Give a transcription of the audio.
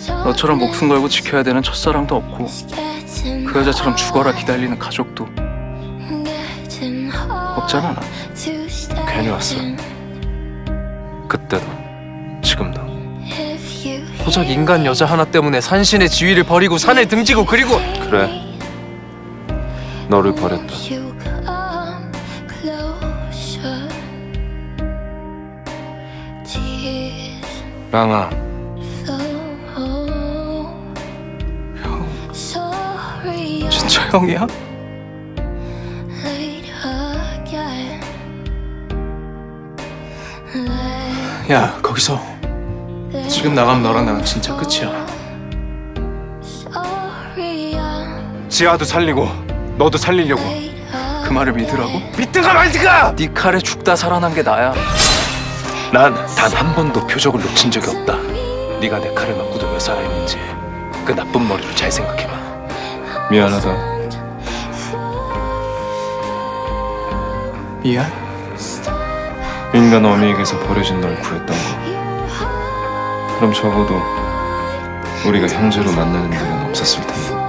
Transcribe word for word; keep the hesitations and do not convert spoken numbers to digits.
너처럼 목숨 걸고 지켜야 되는 첫사랑도 없고 그 여자처럼 죽어라 기다리는 가족도 없잖아. 나 괜히 왔어. 그때도 지금도. 고작 인간 여자 하나 때문에 산신의 지위를 버리고 산을 등지고 그리고 그래. 너를 버렸다. 랑아. 형. 진짜 형이야? 야, 거기서 지금 나가면 너랑 나랑 진짜 끝이야. 지아도 살리고 너도 살리려고. 그 말을 믿으라고? 믿든가 말든가! 네 칼에 죽다 살아난 게 나야. 난 단 한 번도 표적을 놓친 적이 없다. 네가 내 칼을 맞고도 왜 살아있는지 그 나쁜 머리로 잘 생각해봐. 미안하다. 미안? 인간 어미에게서 버려진 널 구했던 거. 그럼 적어도 우리가 형제로 만나는 일은 없었을 텐데.